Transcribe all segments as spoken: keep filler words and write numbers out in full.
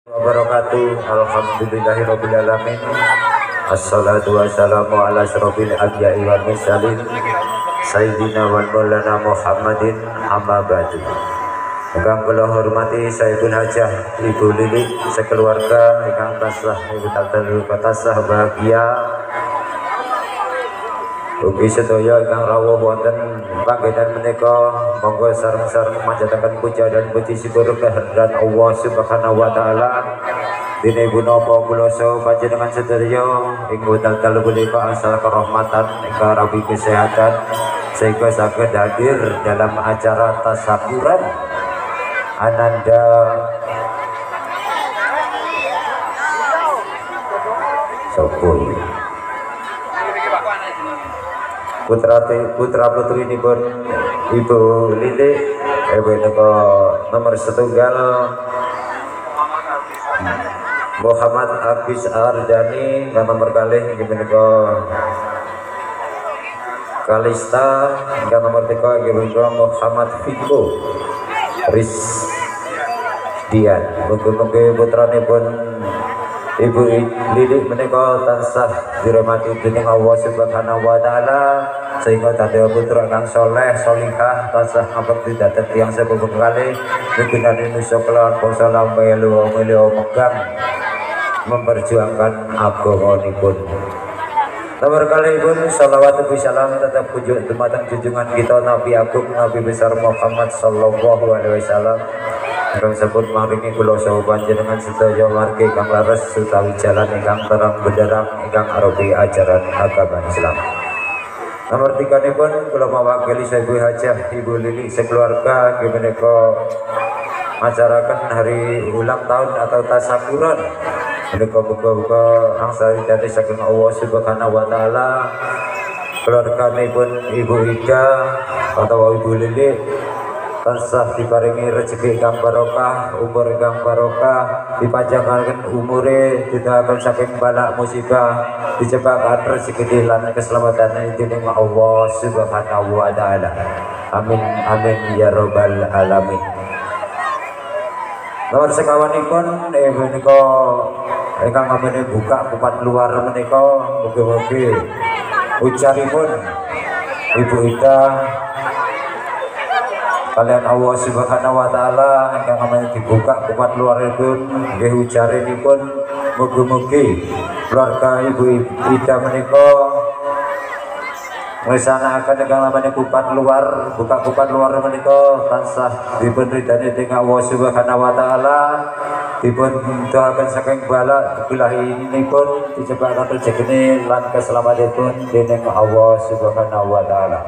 Wabarakatuh. Alhamdulillahirabbil alamin. Assalatu wassalamu ala asyrofil anbiya'i wal mursalin sayyidina wal maulana Muhammadin amma ba'du. Ingkang kula hormati Sayyidul Hajah Ibu Lili sekeluarga ingkang tansah ibu tansah tansah bahagia. Ugi sedaya ingkang rawuh wonten panggenan menika monggo sareng-sareng manjataken puja dan puji syukur kehadiran Allah Subhanahu wa taala. Dene punapa kula saha panjenengan sedaya ing wekdal punika asal kerahmatan ingkang rabi kesehatan sehingga saged hadir dalam acara tasyakuran Ananda Sopul putra putra putri ini pun Ibu Lili Ibu Niko nomor setunggal Muhammad Abis Ardani dan nomor kali Ibu Niko Kalista dan nomor tiga Ibu Niko Muhammad Fiko Riz Dian. Mungkin-mungkin putra ini pun Ibu Lili menika tansah dirahmati dening Allah Subhanahu wa taala sehingga dadi putra kang saleh salihah tansah ngabekti dhateng tiyang sepuh kali migunani nusa kelawan bangsa lamelu melu megang memperjuangkan agamanipun. Nomor kali pun salawat dan salam tetap kunjung dumateng junjungan kita Nabi Agung Nabi besar Muhammad sallallahu alaihi wasallam. Ingkang sampun maringi kula saha panjenengan sedaya wargi kang laras utawi jalan ingkang terang benderang ingkang arupi ajaran agama Islam. Nomor tiga ini pun kula mewakili Sayyidul Hajah Ibu Lili sekeluarga menika macaraken hari ulang tahun atau tasyakuran menika muga-muga angsa dadi saking Allah Subhanahu wa taala. Keluarganipun Ibu Ida atau Ibu Lili tansah diparingi rezeki kang barokah, umur kang barokah, dipanjangkan umure, didahkan saking balak musibah, dicepakan rezeki lan keselamatan dening Allah Subhanahu wa taala. Amin amin ya rabbal alamin. Nomor sekawanipun eh menika ingkang namine buka kupat luar menika mugi-mugi ujaripun Ibu Ida kalian Allah Subhanahu wa taala ingkang namanya dibuka kupat luar itu nggih ujarenipun mugi-mugi keluarga Ibu Ida menika nglaksanakaken ingkang namanya kupat luar buka kupat luar menika tansah dipun ridani dening Allah Subhanahu wa taala, dipun doaken saking bala bilahipun dicepaken rezekine lan keselamatanipun dening Allah Subhanahu wa taala.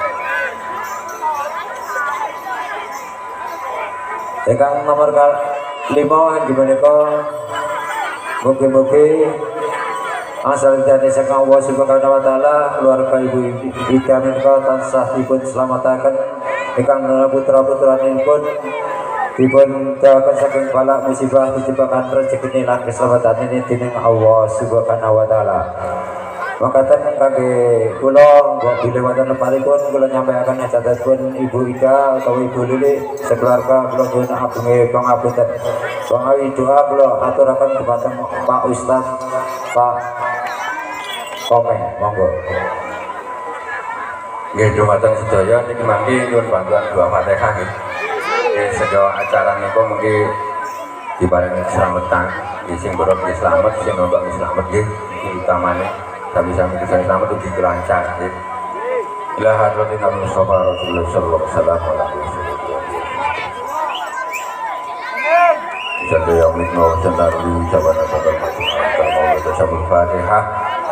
Ingkang nomor lima gimana kok mugi-mugi asal dari saking Allah Subhanahu wa taala keluarga Ibu Ida menika tansah dipun slametaken ingkang putra-putranipun dipun doaken saking bala musibah dijebakan rezeki lan keselamatan ini dening Allah Subhanahu wa taala. Makaten kangge kula mbok bilih wonten lepatipun kula nyampaiaken catatipun Ibu Ida atau Ibu Lili sekeluarga kula nyuwun agunge pangapunten. Pangawi doa kula aturaken dhumateng Pak Ustaz Pak Komeng monggo. Nggih dhumateng sedaya niki mangke nyuwun bantuan doa Fatihah nggih. Nggih sedaya acara niku mengki diparingi keselamatan, nggih sing borok nggih slamet, sing nonton nggih slamet nggih iki utamane. Sami-sami bisa selamat ugi lancar nggih. Ila hadratin Nabi Mustafa Rasulullah sallallahu alaihi wasallam. Sadaya mikno centar di sabana sabana macam mau baca sabul Fatihah.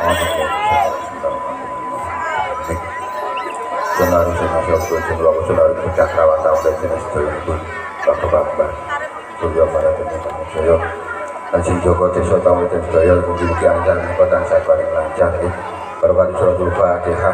Senaru senaru senaru senaru pecah rawat tahun dan jenis terlebih tak kebabar. Surya pada teman saya. Anjing Joko Desa Tamu dan Sedaya mungkin diantar kota saya paling lancar ini berwadi suratul Fatihah.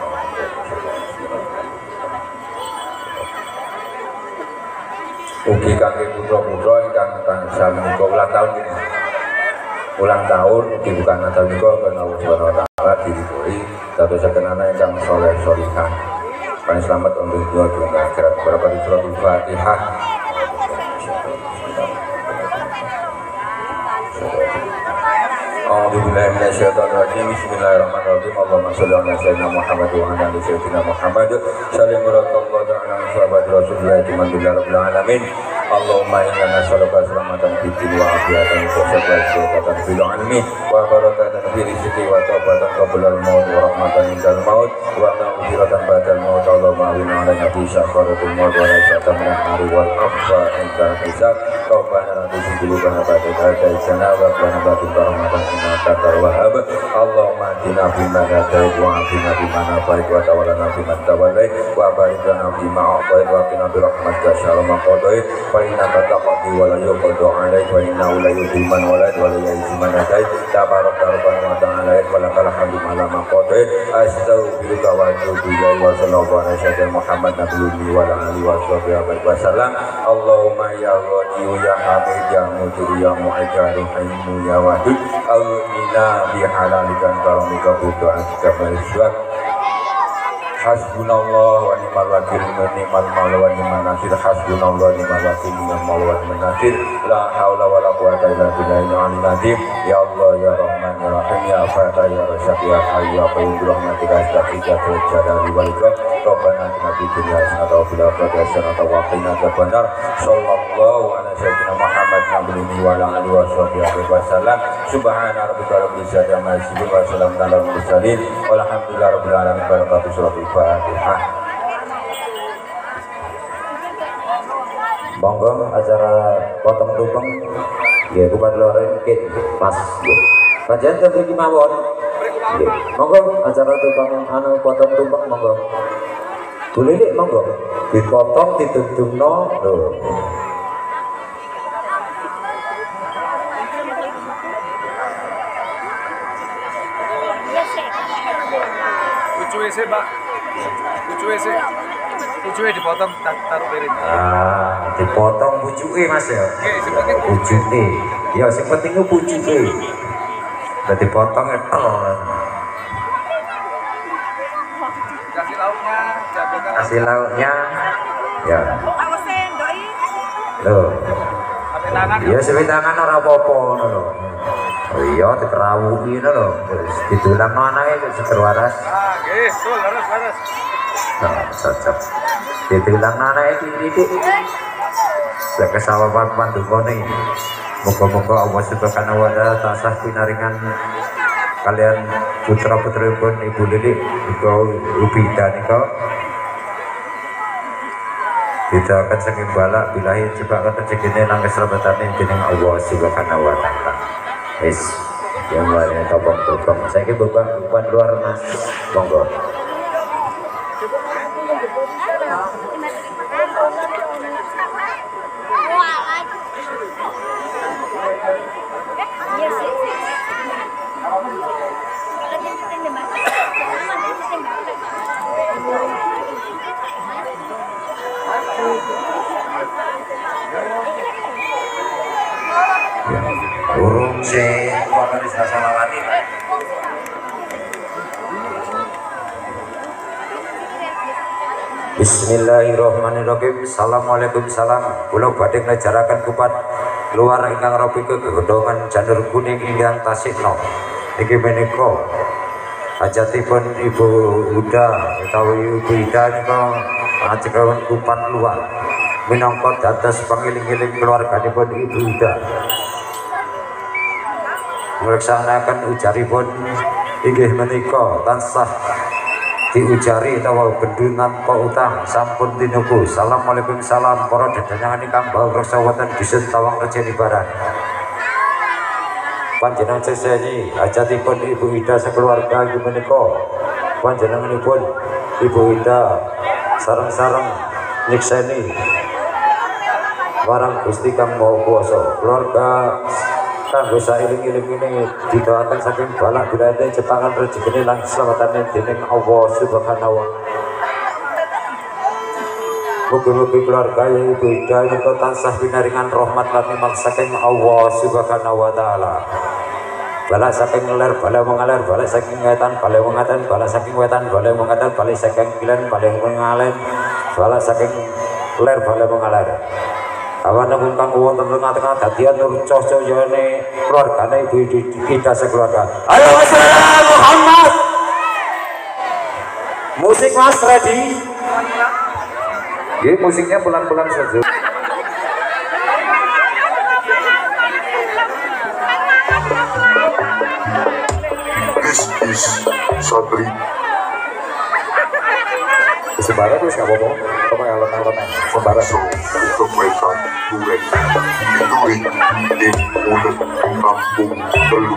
Ugi kangge putra-putra ingkang tansah menika ulang tahun ini. Ulang tahun ugi bukan Natal menika karena Allah Subhanahu wa taala diridhoi dadosaken anak ingkang saleh salihah. Paling selamat untuk dunia dunia akhirat berwadi suratul Fatihah. billahi minasyaitonir rajim. Bismillahirrahmanirrahim. Allahumma shalli ala sayyidina Muhammad wa ala ali sayyidina Muhammad. Salim rasulullah ta'ala sahabat rasulullah alhamdulillah rabbil alamin. Allahumma inna nas'aluka salamatan fid din wa afiyatan wa shifatan fil ilmi wa barakatan fil rizqi wa taubatan qabla al maut wa rahmatan indal maut wa maghfiratan ba'dal maut. Allahumma inna ala nabi syafaratul maut wa najatan min an-nari wal afwa inda hisab. Rabbana la tuzigh qulubana ba'da idh hadaytana wa hab lana min ladunka rahmatan innaka antal wahhab. Allahumma atina fiman hadayt wa afina fiman afayt wa tawallana fiman tawallayt wa barik lana fima a'tayt wa qina bi rahmatika syarra ma qadayt fa innaka taqdi wa la yuqda 'alaik wa innahu la yudhillu man walayt wa la yu'izzu man adayt tabaraka rabbana wa ta'ala wa lakal hamdu ala ma qadayt. Astaghfiruka wa atubu ilaik wa sallallahu ala sayyidina Muhammad nabiyyi wa ala alihi wa sahbihi wa sallam. Allahumma ya ghani ya hamid ya mutir ya mu'ajjal hayyu ya wadud awina bi halalika karamika buddha'atika maiswak. Hasbunallah wa ni'mal wakil wa ni'mal maula wa ni'mal nasir. Hasbunallah wa ni'mal wakil wa ni'mal maula wa ni'mal nasir. La haula wa la quwwata illa billahil aliyyil azim. Ya Allah ya Rahman ya Rahim ya Fatah ya Rasyad ya Hayy ya Qayyum bi rahmatika astaghfiruka wa jalali wal ikram. Rabbana atina fid dunya hasanatan wa fil akhirati hasanatan wa qina adzabannar. Sallallahu ala sayyidina Muhammad nabiyyi wa ala alihi wa sahbihi wa sallam. Subhana rabbika rabbil izzati amma yasifun wa salamun alal mursalin walhamdulillahi rabbil alamin. Barakatuh suratul Fatihah. Monggo acara potong tumpeng ya kupat loren kit pas ya. Panjenengan ten mriki mawon. Nggih. Monggo acara tumpeng anu potong tumpeng monggo. Boleh dik monggo. Dipotong ditundungno lho. Pucuke sih, Pak. Pucuke sih. Pucuke dipotong taruh piring. Ah, dipotong pucuke Mas ya. Nggih, sing penting Pucuke. Ya sing penting ku pucuke. Dadi potong etel. kasih lauknya, jagokan. Kasih lauknya. Ya. Aku sendoi. Loh. Pakai tangan. Ya sewi tangan ora apa-apa ngono lho. Oh iya dikerawuhi ngono lho. Terus ditulang anake kok seger waras. Ah, nggih, sul, harus, harus. Nah, cocok. Ditulang anake titik. Lek kesawapan pandukane. Moga-moga Allah Subhanahu wa taala tansah pinaringan kalian putra-putripun Ibu Lilik Ibu Ubida nika. Kita akan saking balak bilahi coba kata cekine nang keselamatan dening Allah Subhanahu wa taala. Wis yang lain topong-topong. Saiki beban beban luar Mas. Monggo. Ya, urung sih waktu salawati. Bismillahirrahmanirrahim. Assalamualaikum salam. Kula badhe ngajaraken kupat luar ingkang rapi kegodhongan janur kuning ingkang tasikno. Iki menika hajatipun Ibu Huda utawi Ibu Ida nika ajekaken kupat luar minangka dados pangiling-iling keluarganipun Ibu Huda. Melaksanakan ujaripun inggih menika tansah diujari utawa bendhu tanpa utang sampun tinuku. Assalamualaikum salam para dedangan ingkang bangsa wonten dusun Tawang Rejen Barat. Panjenengan seseni hajatipun Ibu Ida sekeluarga inggih menika panjenenganipun Ibu Ida sareng-sareng nyekseni marang Gusti Kang Maha Kuwasa. Keluarga kanggo sailing-iling ini didoakan saking balak bilate cetangan rezekine lan slametane dening Allah Subhanahu wa taala. Mugi-mugi keluarga Ibu Ida menika tansah pinaringan rahmat lan nikmat saking Allah Subhanahu wa taala. Balak saking ler bala mengalir, balak saking wetan bala mengatan, balak saking wetan bala mengatan, balak saking kilen bala mengalen, balak saking ler bala mengalir. awan kang wonten tengah-tengah dadian nur cocoyane keluargane ibu kita sekeluarga. Ayo Mas Muhammad. Musik Mas ready? Nggih, musiknya pelan-pelan saja. This is Satri. Sembara terus nggak apa-apa, apa yang alon-alon sembara. So, kebaikan duet duit di mulut kampung Teluk.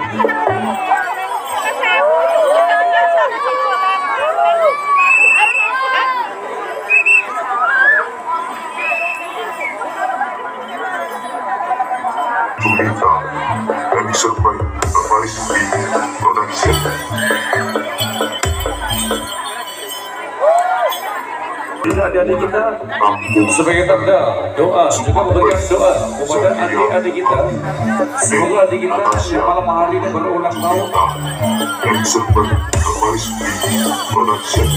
Julita dan serbai Faris B Production. Adik-adik kita sebagai tanda doa juga memberikan doa kepada adik-adik kita, semoga adik kita yang malam hari ini berulang tahun dan serbai Faris B Production.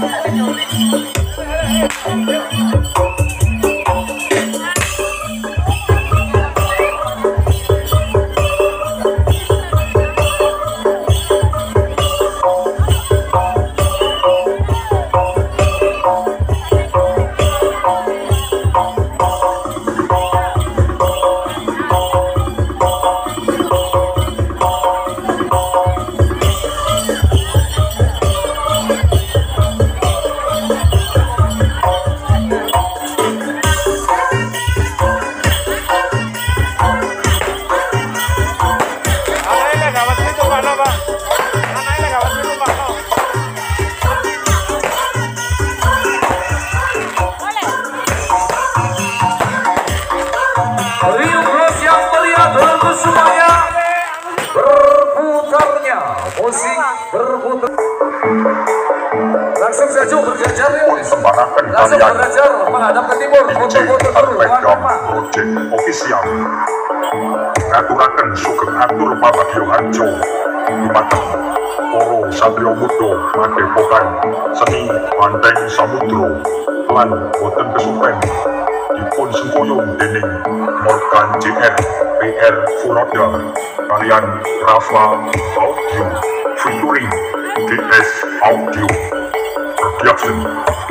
Musik berputar. Langsung saja berjajar ya. Persembahkan Langsung kalian berjajar menghadap ke timur. Foto-foto dulu. Arpedom Project Official. Ngaturaken sugeng atur pabagyo hanco dumateng Poro Satrio Mudo Madepokan Seni Banteng Samudro lan boten kesupen dipun sengkuyung dening Morgan J R P R Furoda kalian Rafa Audio featuring D S Audio Production.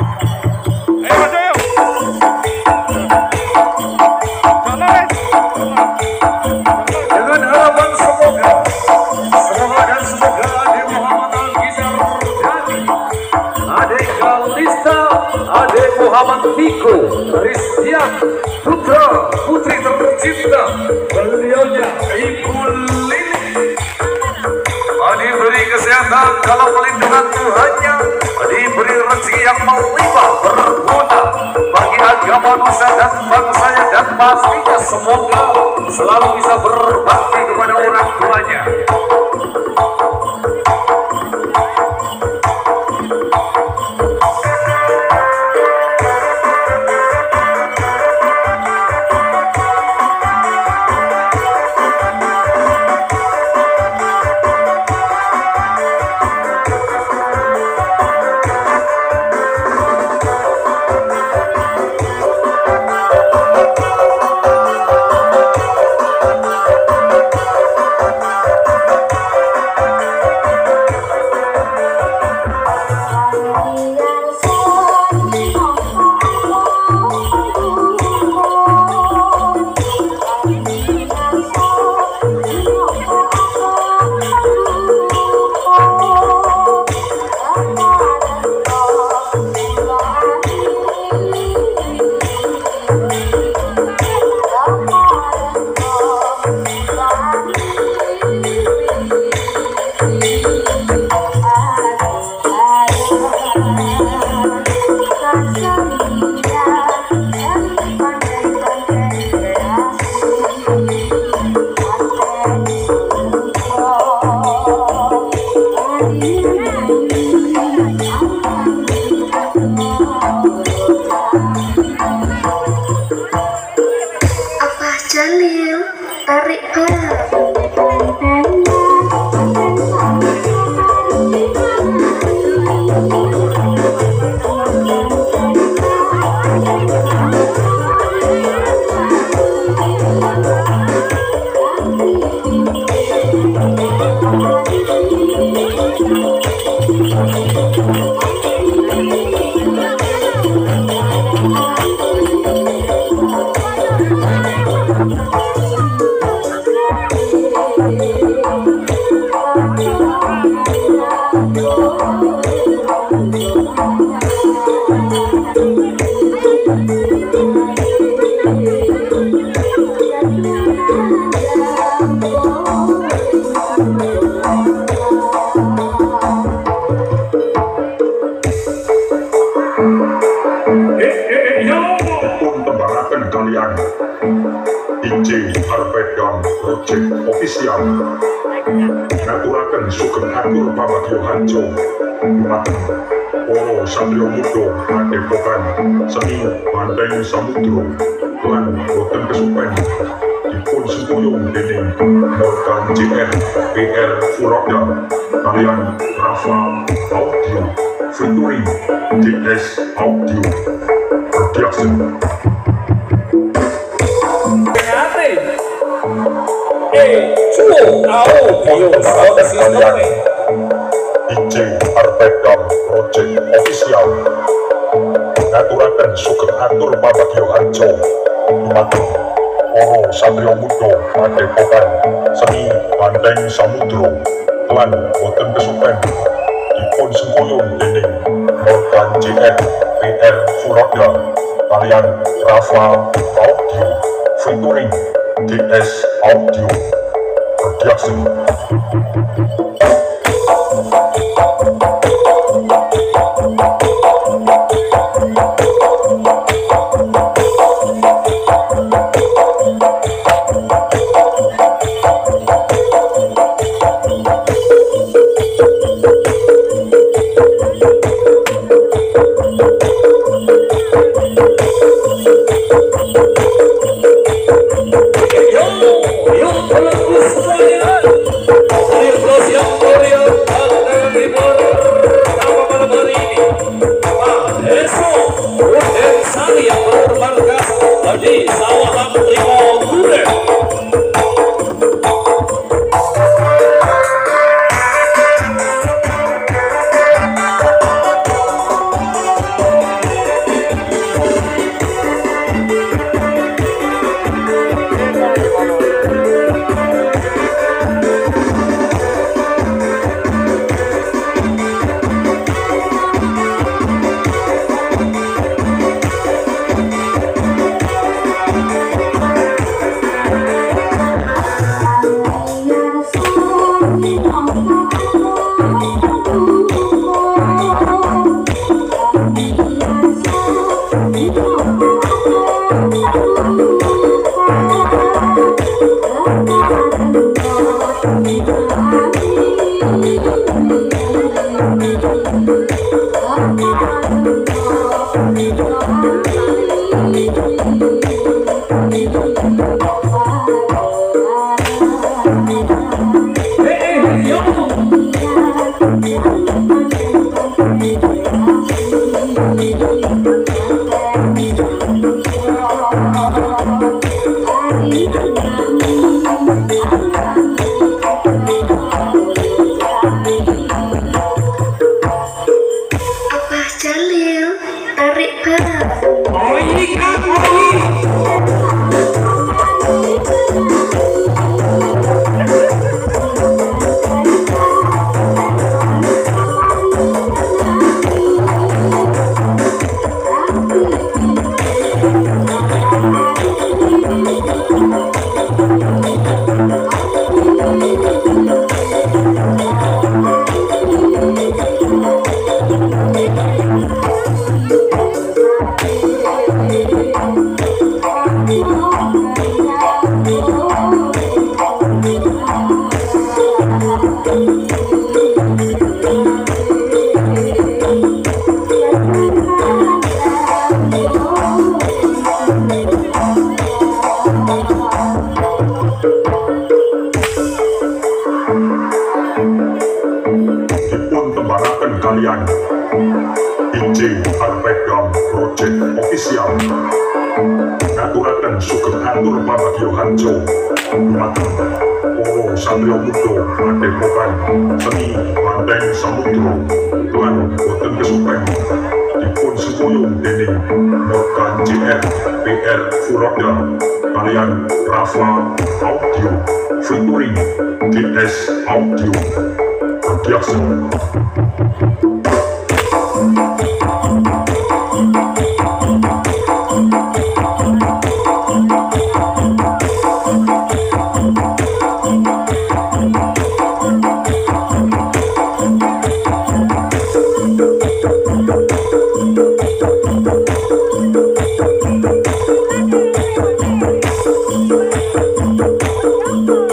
Dengan harapan semoga semoga dan semoga Ade Muhammad Al-Gisar Dhani, Ade Kalista, Ade Muhammad Fiko, Christian, putra putri tercinta beliaunya Ibu Lili, diberi kesehatan dalam pelindungan Tuhannya, diberi rezeki yang melimpah berguna bagi agama nusa dan bangsanya, dan pastinya semoga selalu bisa berbakti kepada orang tuanya. Jalil, tarik barang. Project Official ngaturaken sugeng atur pamagya hanco dumateng para satrio muda padepokan seni Banteng Samudro lan boten kesupen dipun sengkuyung dening Morgan J R P R Furoda kalian Rafa Audio featuring D S Audio Production. Eh, cuo, audio, sound system. D J Arpegam Project Official ngaturaken sugeng atur pamagya hanco dumateng para satrio muda padepokan seni Banteng Samudro lan boten kesupen dipun sengkuyung dening Morgan J R P R Furoda kalian Rafa Audio featuring D S Audio Production. Abah Jalil, tarik bang. Dipun tembaraken kalian D J Arpegam Project Official ngaturaken sugeng atur pamagya hanco dumateng para satrio muda padepokan seni Banteng Samudro lan boten kesupen dipun sengkuyung dening Morgan J R P R Furoda kalian Rafa Audio featuring D S Audio Production. Thank you.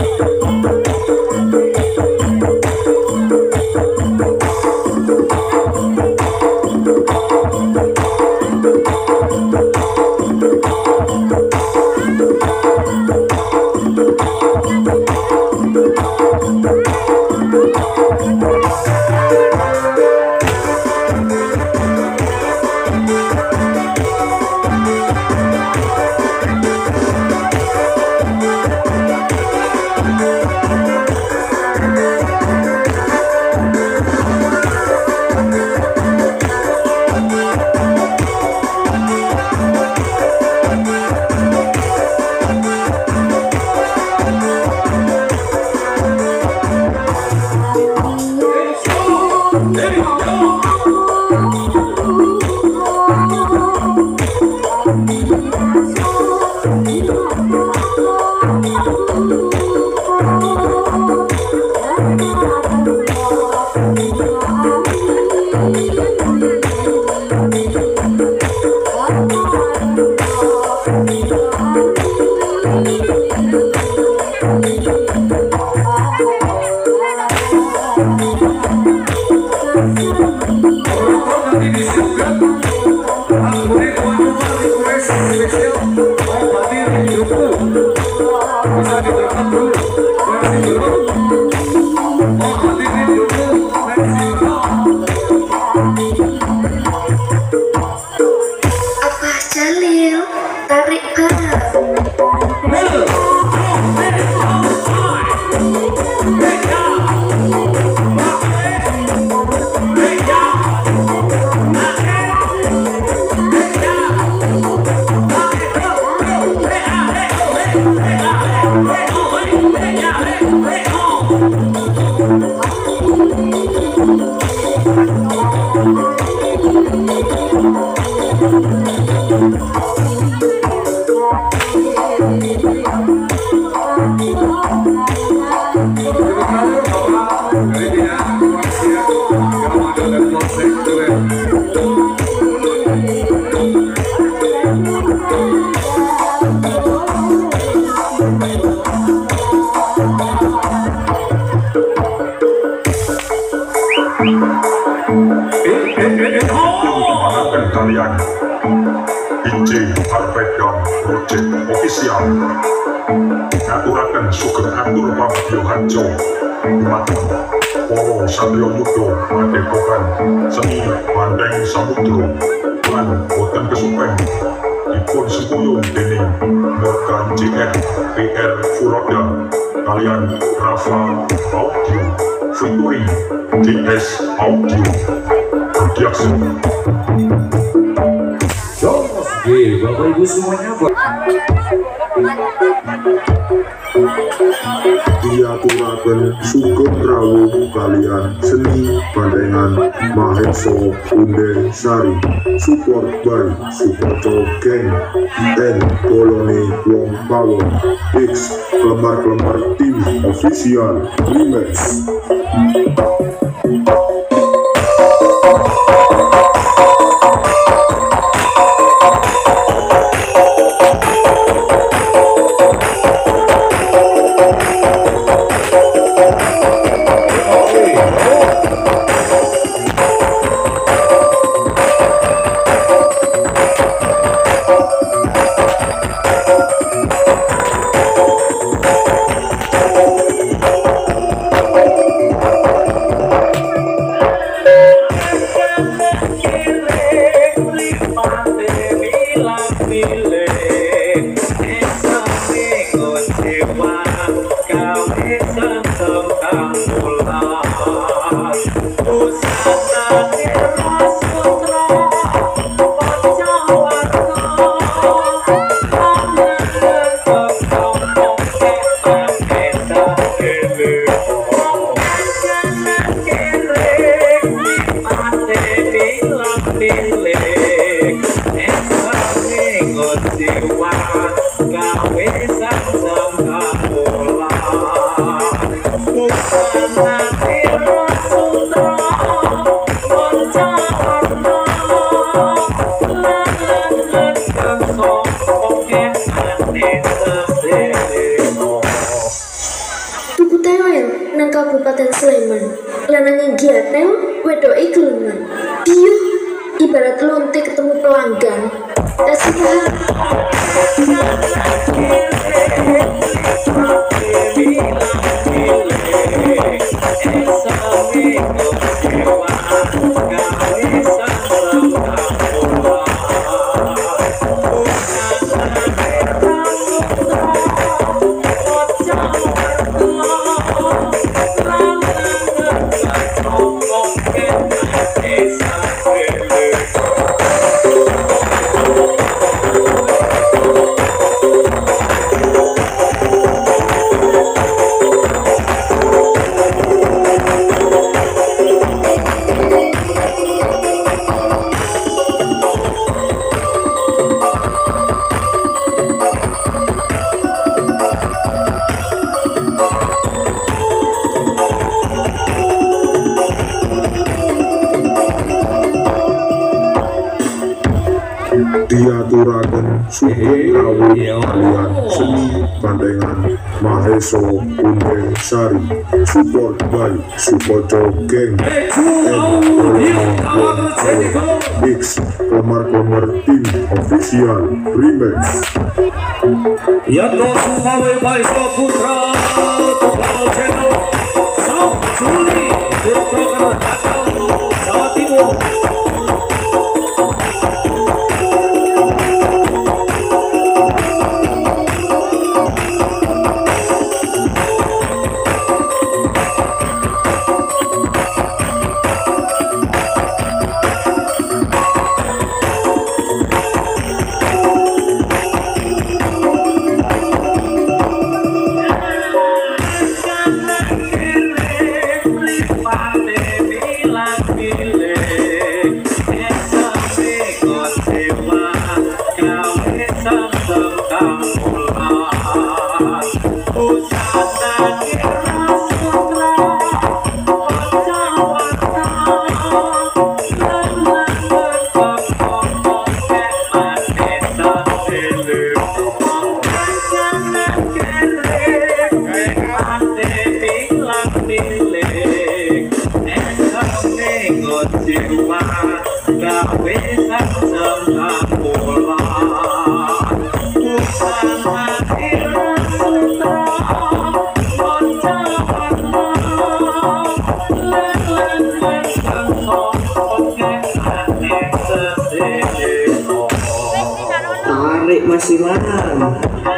Abah Jalil tarik barang. Memperkenalkan kalian D J Arpegam Project Official ngaturaken sugeng atur pamedya hanco dumateng para satya muda madepokan seni Banteng Samudra lan boten kesupen dipun sepuyung dening Morgan J R P R Furoda kalian Rafa Audio featuring D S Audio Production. Oke, Bapak Ibu semuanya, diaturaken sugeng rawuh kalian seni Bandengan Maheso Unden Sari support by Sukoco Gang and Koloni Wong Pawon X Kelembar-Kelembar Tim Official Remix. Tuku tewel nang Kabupaten Sleman, lanang giatel wedoke geleman. Diuh, ibarat lonte ketemu pelanggan. Kasih Sugeng Rawu kalian Seni Bandengan Maheso Unde Sari. Support by Sukoco Geng and Mix Kamar-Kamar Tim Official Remix. Yanto Sumawe Maiso Putra Tunggal Channel Sang Suli Direktur Atau Jawa Timur. Tarik masih mana?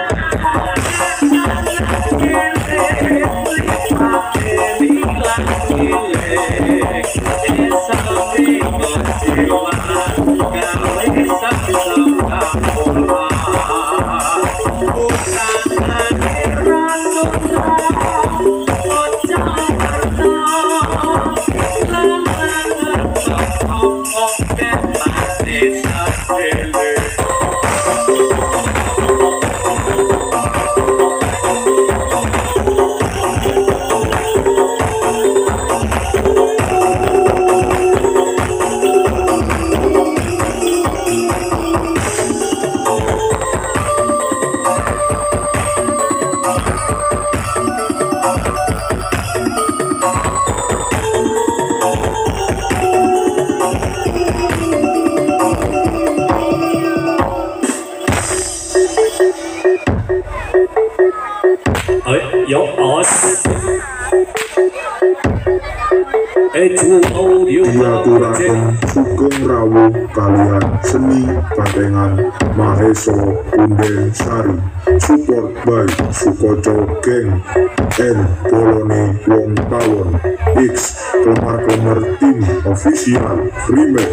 Diaturaken Sugeng Rawu kalian Seni Bandengan Maheso Unde Sari. Support by Sukoco Geng and Bolone Wong Tawon. X Kamar-Kamar Tim Official Remix.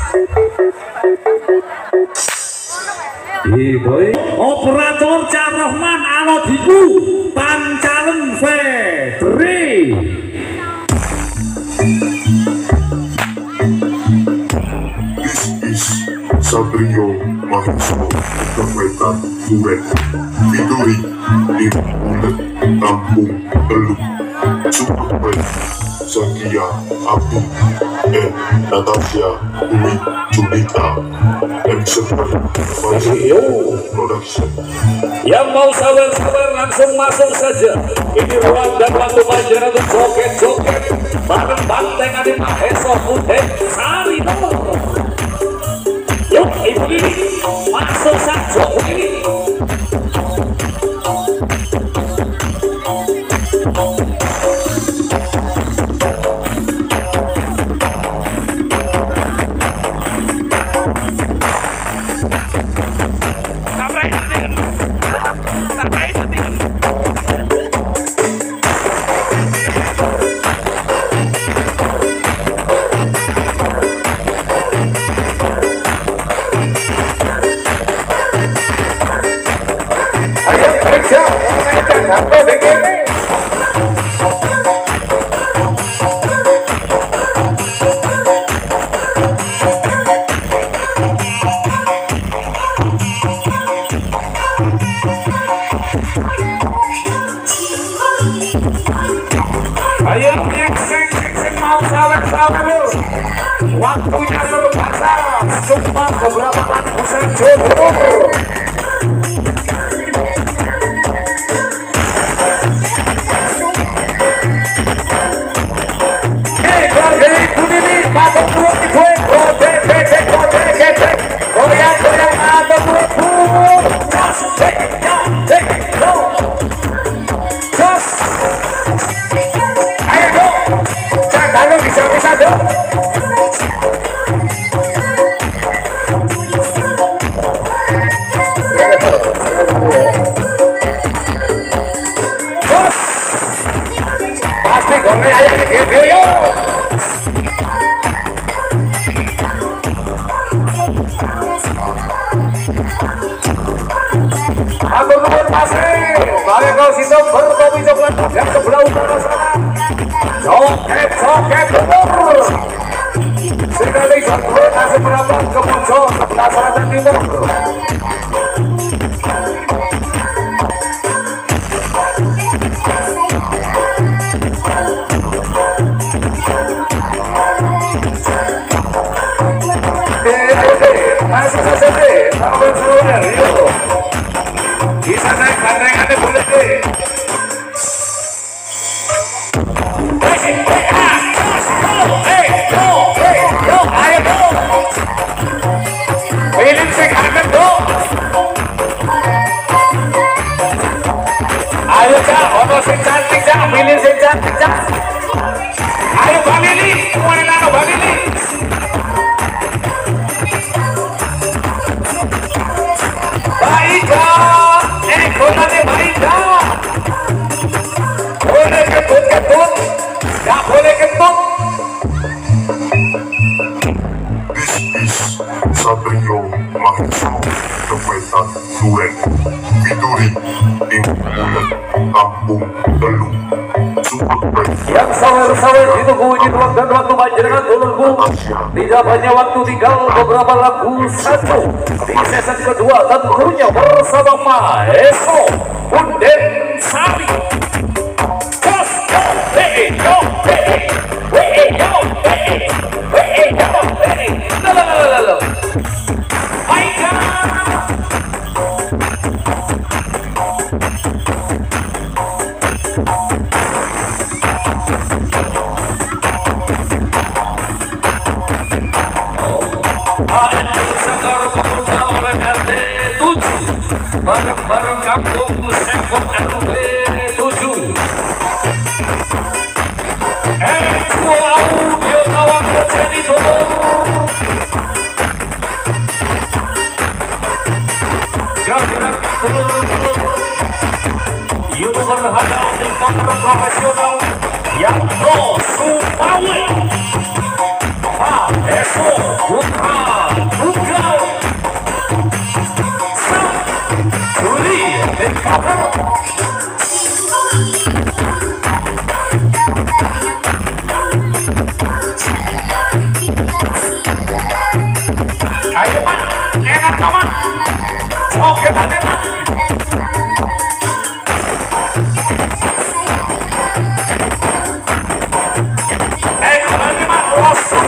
Boy. Operator Carrohman Alodiku Pancalen Fedri. Satrio Maheso Kewetan Duet Fituri Tim Ulet Kampung Teluk Super Zakia Api and Natasha Dwi Junita M seven Production. Yang mau sabar-sabar langsung masuk saja. Ini ruang dan waktu pelajaran untuk joget-joget bareng Bandengan di Maheso Unde Sari. Yuk ibu ini masuk saja ini. Ayo nyekseng nyekseng mau sawer-sawer waktunya berpacaran cuma beberapa lagu saja. boleh aja gitu yo. Aku nuwun pasir, mari kau situ berkopi coklat yang sebelah utara sana. Joget, joget, timur. Sekali satu nasib berapa ke Puncak sebelah selatan timur. Masuk saja deh, tahun seluruhnya, yuk. Bisa naik bandengannya boleh deh. Hei, hei, ah, hei, yo, hei, yo, ayo yo. Pilih sing akan yo. Ayo cak, ono sing cantik cak, pilih sing cantik cak. Ayo Bang Lili, kemana nano Bang Lili? Baika, eh konannya Baika. Boleh ketut-ketut, gak boleh ketut. This is Satrio Mahesha Kepetan Duet Widuri Ing Ulet Kampung Teluk Super Yang sawer-sawer ditunggu ini dan waktu panjenengan tulungku. Tidak banyak waktu, tinggal beberapa lagu satu di season kedua, tentunya bersama Maestro Punden Sari. Just go, hey, go, hey, hey, go, hey, hey, go, hey, la la la la la. Baiklah. Bareng-bareng kampung Sekop R W tujuh. Expo Audio Kawan Terjadi Timur. Gerak-gerak telur-telur YouTuber handal TikToker profesional yang no supawe. Pak Eso Putra Tunggal Juli dan kabar. Ayo Pak, enak kawan. Oke Pak, enak. Eh, kalau ini Pak, rasa.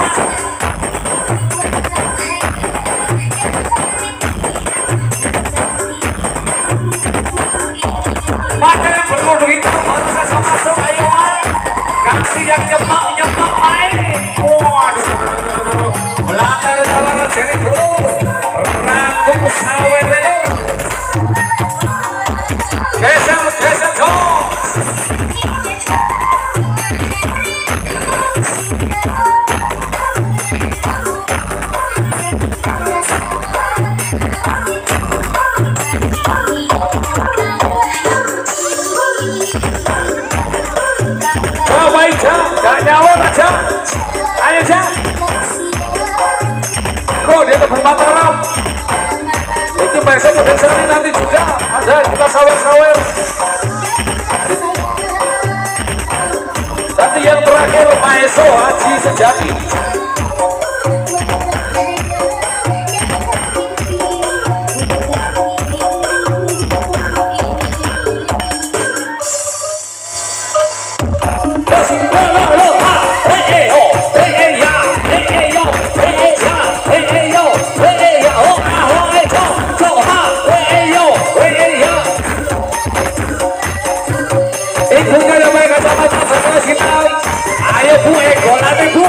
Makanya perlu duit baru saya masuk, ayo kasih yang nyemak-nyemak main. Waduh, belakang jalan sini bro, rangkum sawit ini. Geser, geser dong. Coba Ica, gak nyawa aja. Ayo Ica. Kok dia terbang terang. Itu besok besok nanti juga ada kita sawer-sawer. Nanti yang terakhir Maeso Haji Sejati. Ayo Bu, egolan Bu.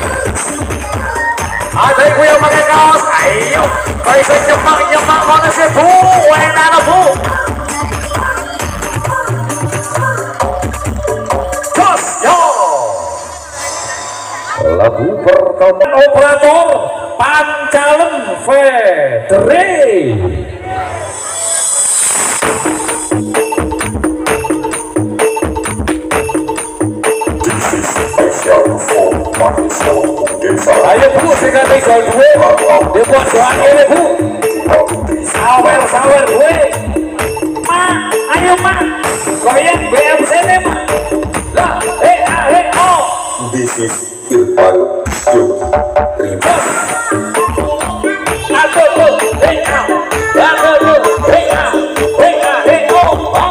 Ada ibu yang pakai kaos. Ayo, kalau bisa nyemak-nyemak mana sih Bu? Enak Bu. Jos, yo. Lagu pertama operator Pancalem Federe. This Ayo bu, sekarang gol gue, dia buat doang ini bu. Sawer, sawer gue. Ma, ayo ma, goyang B M C nih ma. Lah, eh ah eh oh. This is Irfan Syukri. Aku bu, eh ah, aku bu, eh ah, eh ah eh oh.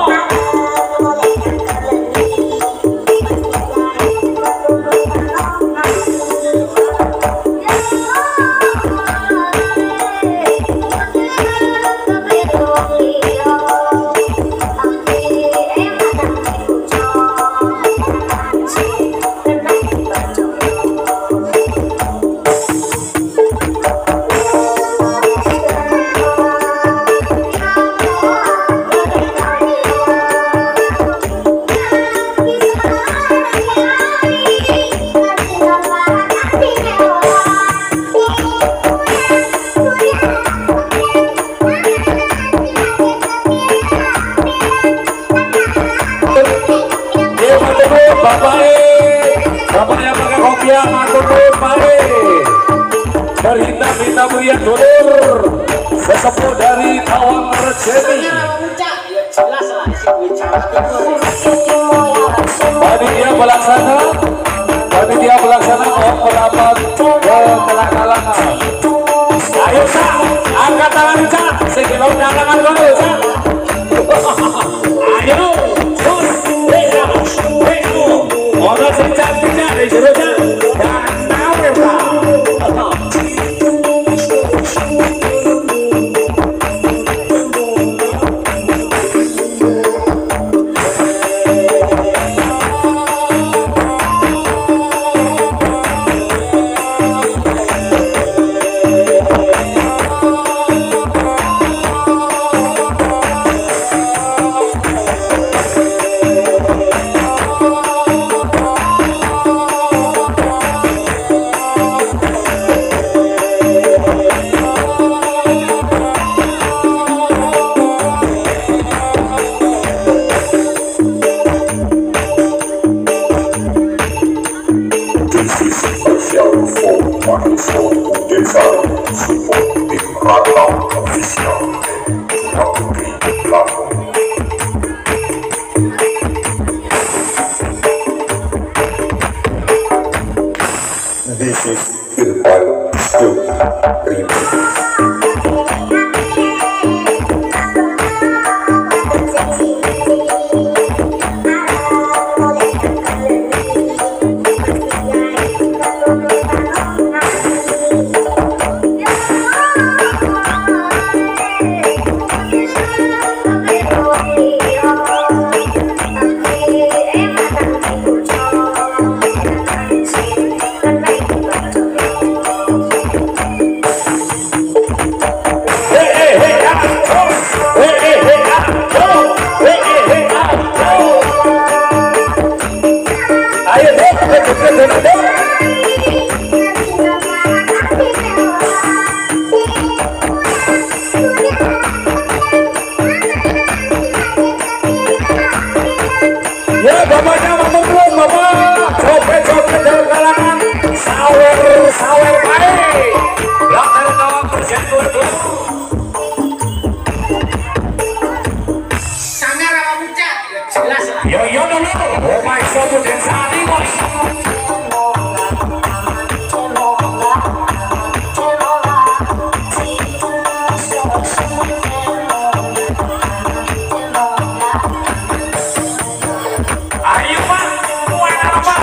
Berhinta-hinta berian dulur sesepuh dari Tawang Rejeni. Panitia pelaksana, panitia pelaksana mohon merapat ke tengah kalangan. Ayo Cak, angkat tangan Cak, segera tangan dulu Cak. Ayo, terus, beda, beda, orang si cantiknya di sini Cak, dan nawe Cak. This is Irfan Syukri. Ya bapaknya ngomong belum bapak, copet-copet dalam kalangan sawer sawer baik. Belakang Tawang persen dua dua. Sangar sama bucat, jelas lah. Yo yo dulu, oh my god, dan saat ini bos. Ayo pak, kue apa?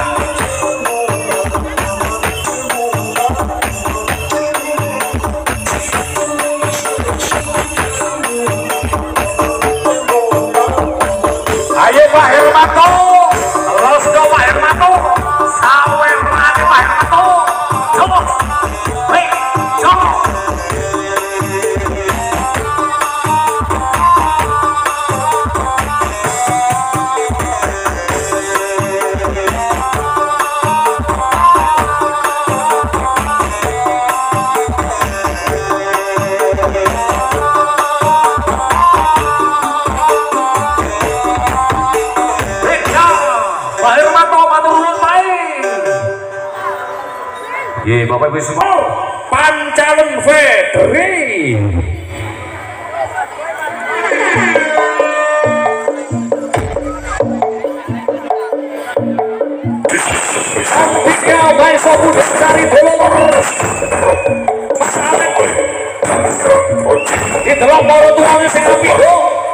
Ayo Pak Hermanto, let's go Pak Hermanto, sawer mati Pak Hermanto, coba, hei, coba. Hei, Ye Bapak Ibu semua Pancalon Fedri. Tiga baik sobut dari bolong. Kita lo baru tuangnya saya pido.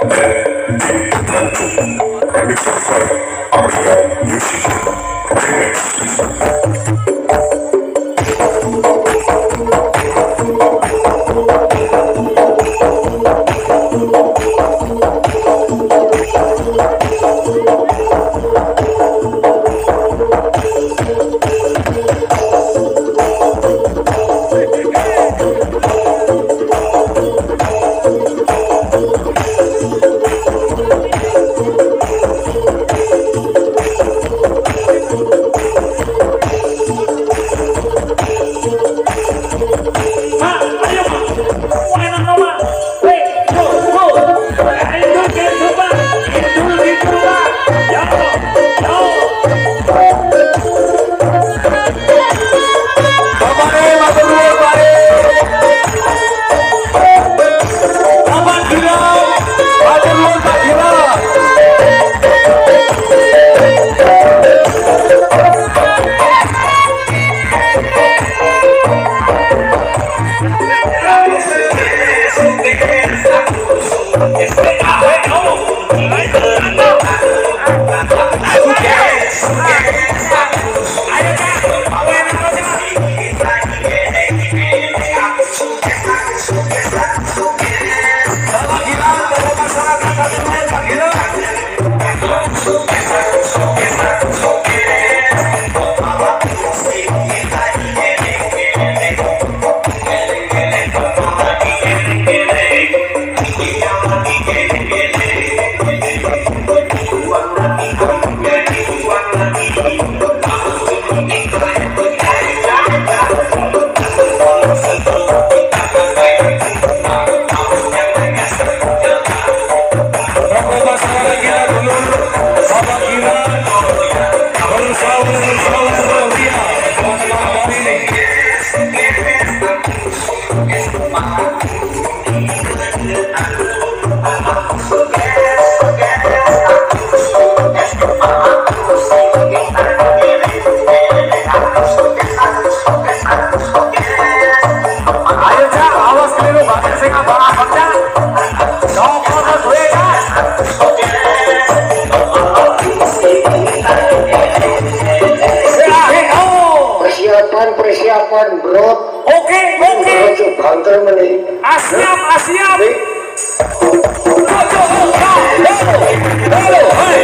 Persiapan bro. Oke, oke. Banter meneh. Asiap, asiap. Halo, hai.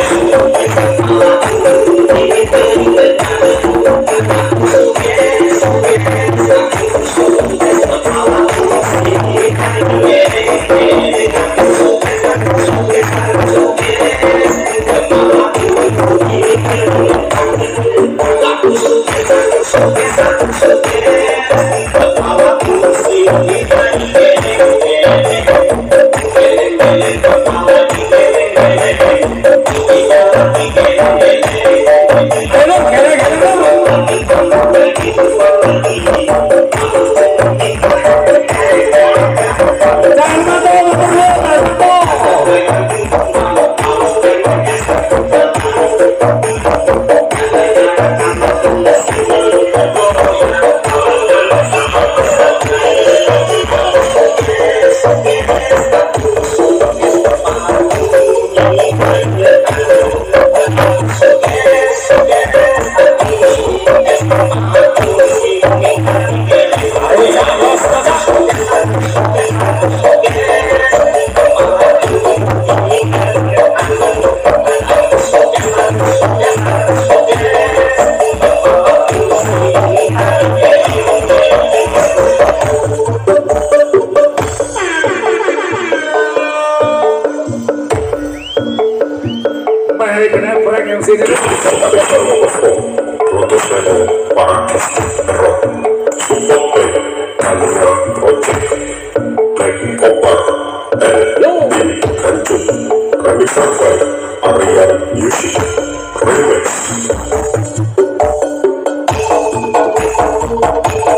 Remix.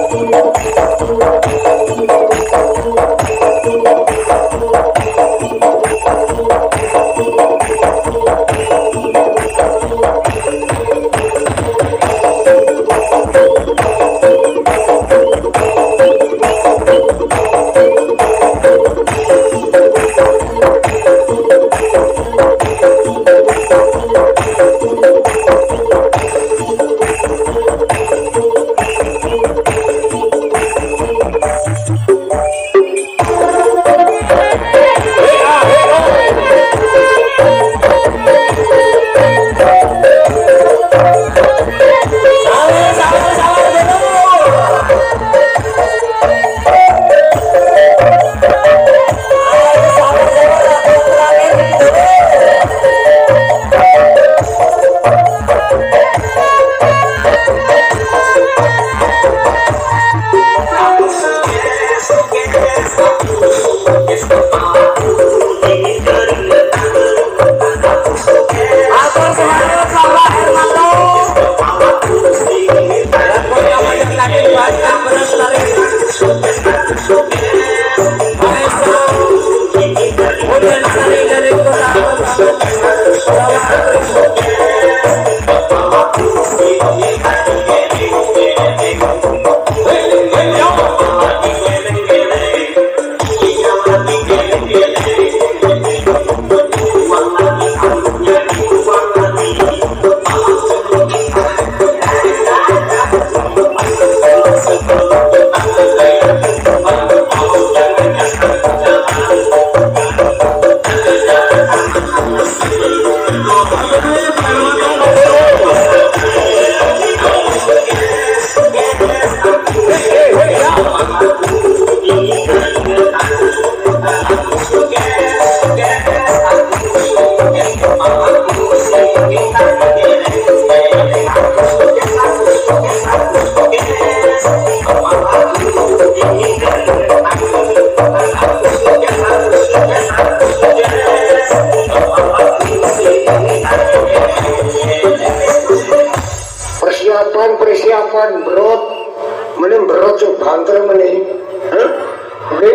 persiapan persiapan bro, mending bro cuk banter mending, huh? Oke.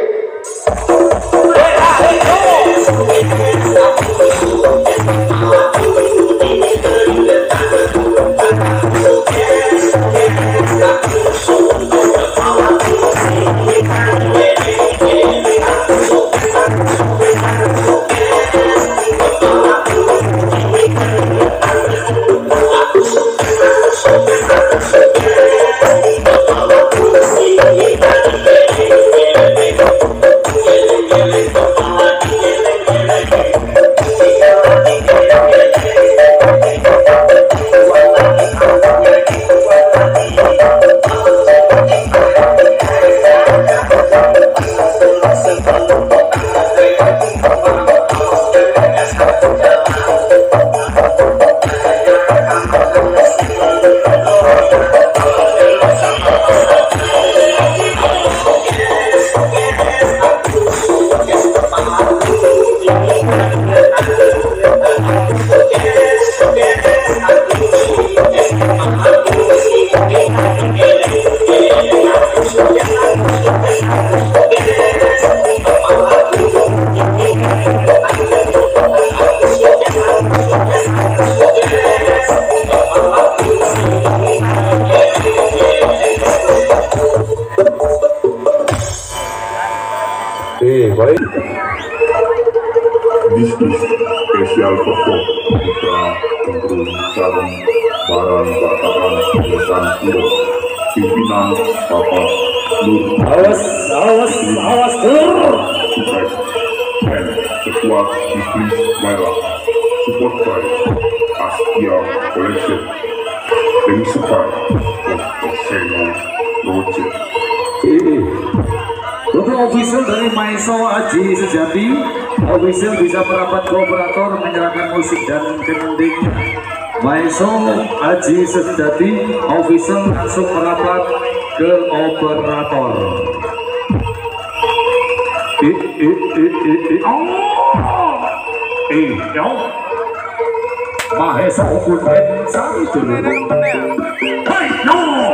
This is special perform kita Gembung Sarung Barang Batakan Desan Puro pimpinan Bapak Nur Awas, awas, awas Nur Sukses dan Ketua Iblis Merah support by Astia Collection dan Sekar untuk Seno Roger. Untuk official dari Maiso Aji Sejati, official bisa merapat ke operator menyerahkan musik dan kending. Maiso Aji Sejati, official langsung merapat ke operator. I i i i i oh, i oh, Mahesa Ukun Sari dulu. Hai no.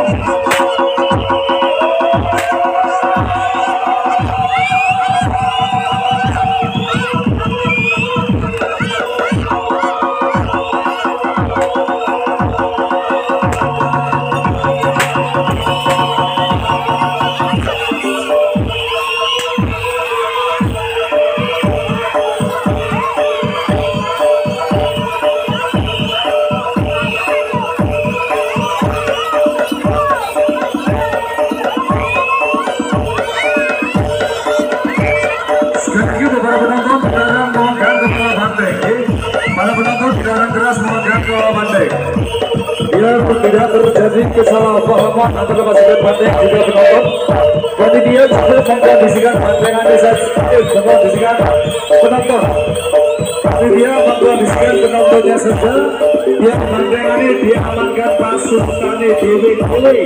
Biar tidak terjadi kesalahpahaman antara pasukan banteng juga penonton. Panitia juga mengkondisikan bantengan desa mengkondisikan penonton. Panitia mengkondisikan penontonnya saja. Yang bantengan ini diamankan pasukan Dewi Dewi.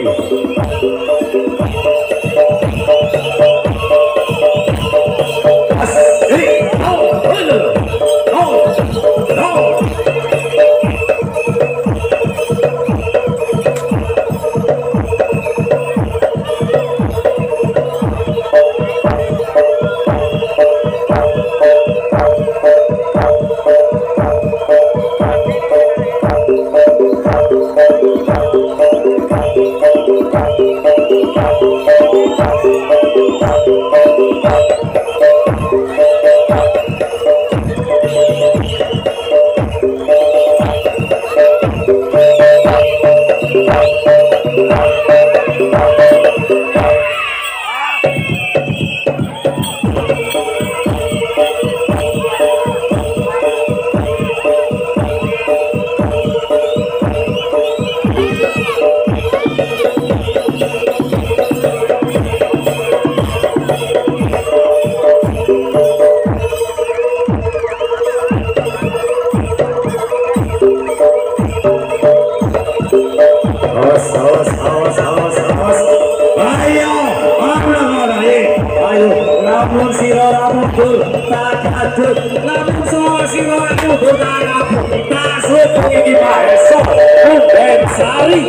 Sari.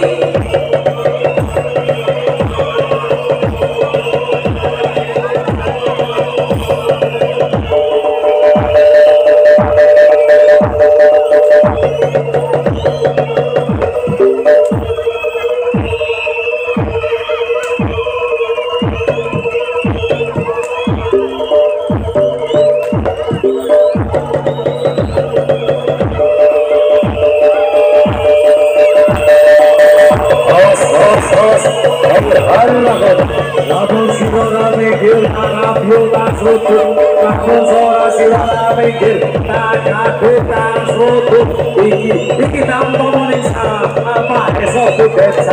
Iki tampung ning apa esok desa.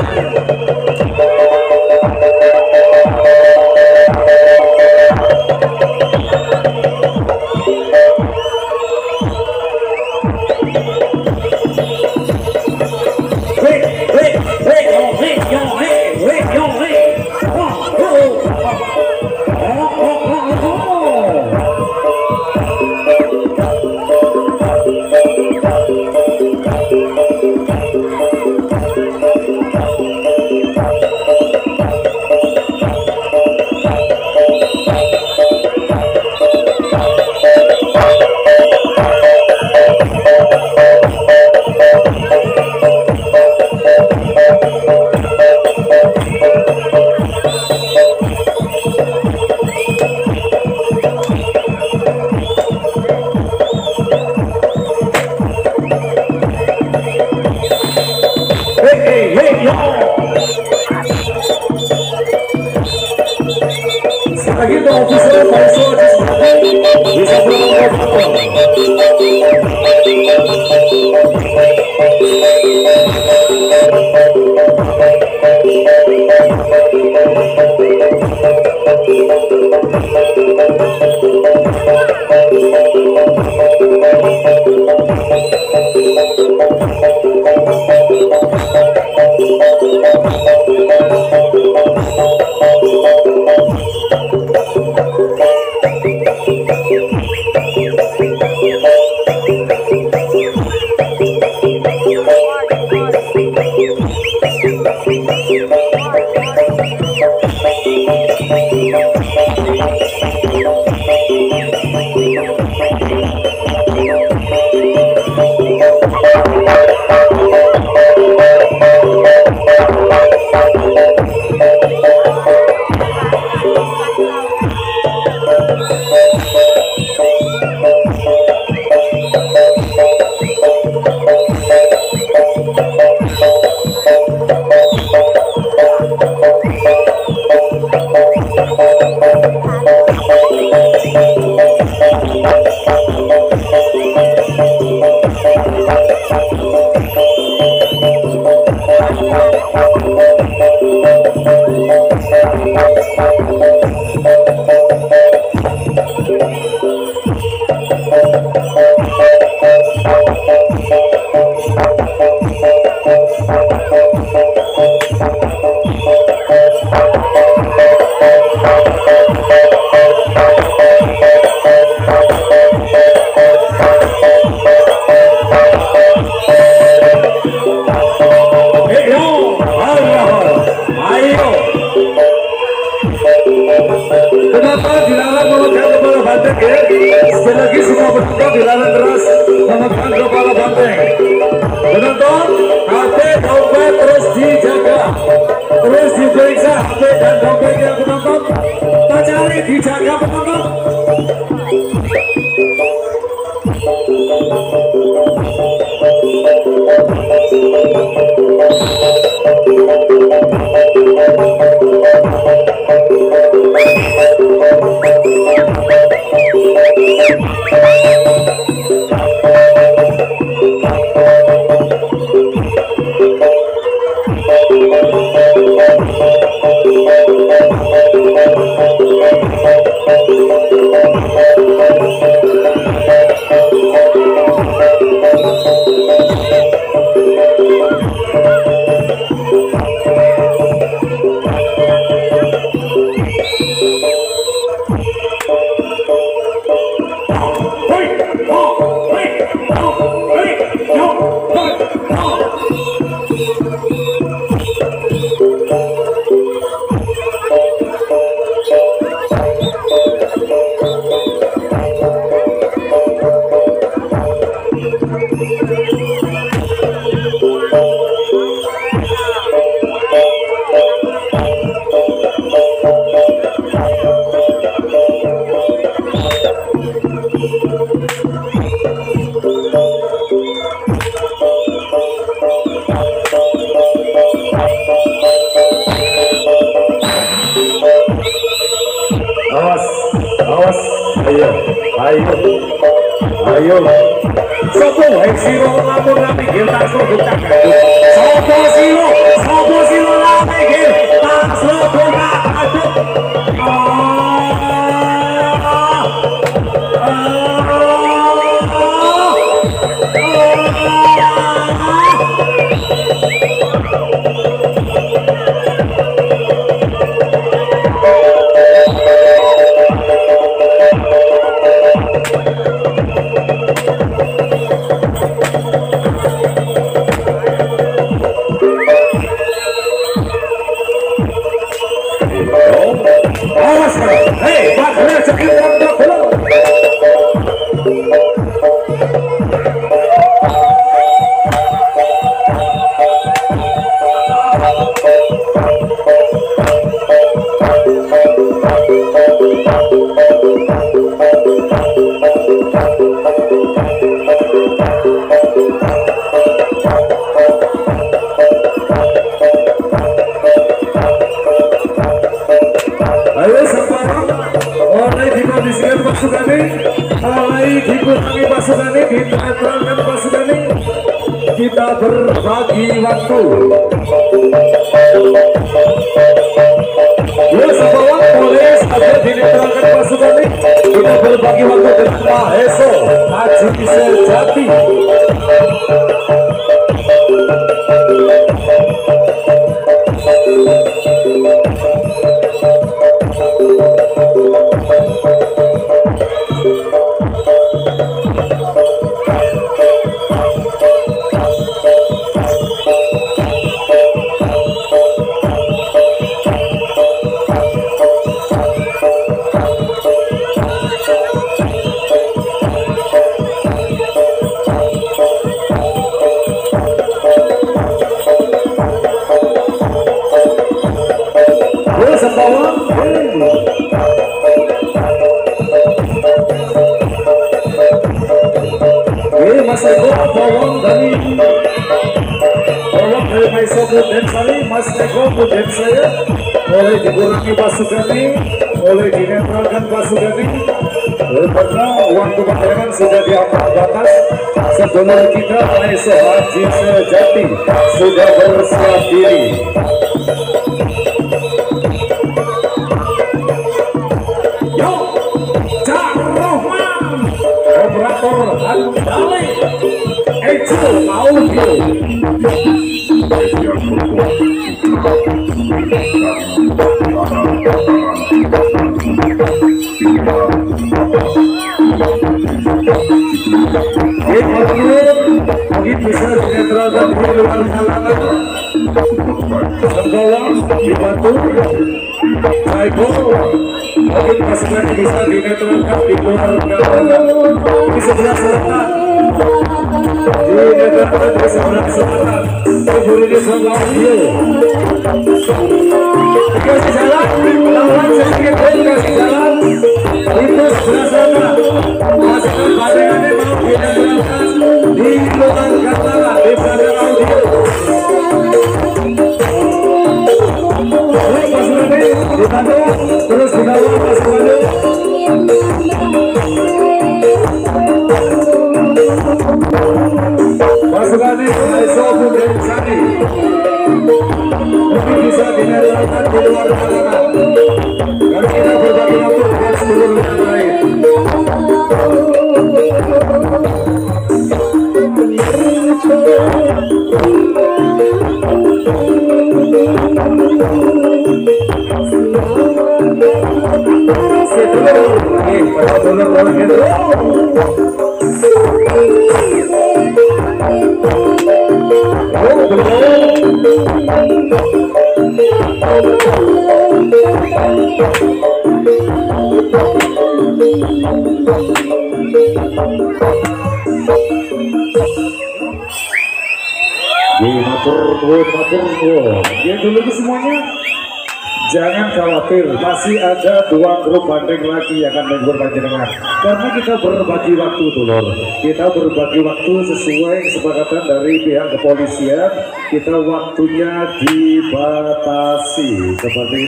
Thank you. ayo ayo sopo wae siro lamun ra mikir tak serobot tak gadut sopo siro sopo siro ra mikir tak serobot tak gadut kita berbagi waktu. Dua sebuah polis ada dinetralkan pasukan ini. Kita berbagi waktu dengan Maheso Haji Sejati. Mas Eko tolong dari tolong dari Maiso Buden Sali, Mas Eko Buden saya boleh dikurangi pasukan ini, boleh dinetralkan pasukan ini karena waktu pertandingan sudah di atas batas. Sebelum kita Maiso Haji Sejati sudah bersiap diri. Yo, Cak Rohman, operator Handale. Echo Audio. Mungkin bisa dinetralkan di luar halangan. Segawang dibantu. Aiko mungkin pasukan bisa dinetralkan di luar halangan. Di sebelah selatan. Di negara di sebelah selatan, keburu di sebelah kiri. Kasih jalan, lawan sedikit pun kasih jalan. Itu sebelah sana. Pasukan badangannya mau dinetralkan di luar kata di Bandar Audio. Terus pasukan ini dibantu, terus dibawa pasukannya. Pasukan ini Maiso Buden Sali mungkin bisa dinetralkan di luar halangan karena kita berbagi waktu dengan seluruh yang lain. Sedulur, ini pada dulur orang itu. Ya dulu semuanya, jangan khawatir, masih ada dua grup banding lagi yang akan menghibur panjenengan. Karena kita berbagi waktu, dulur. Kita berbagi waktu sesuai kesepakatan dari pihak kepolisian. Kita waktunya dibatasi seperti